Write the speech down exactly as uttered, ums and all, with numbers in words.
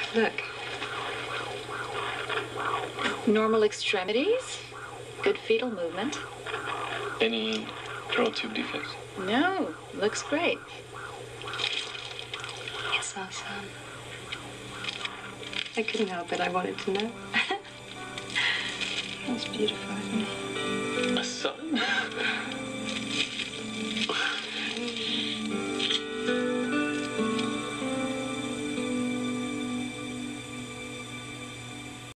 Look. Normal extremities, good fetal movement. Any neural tube defects? No, looks great. It's our son. I couldn't help it. I wanted to know. That's beautiful, isn't it? A son?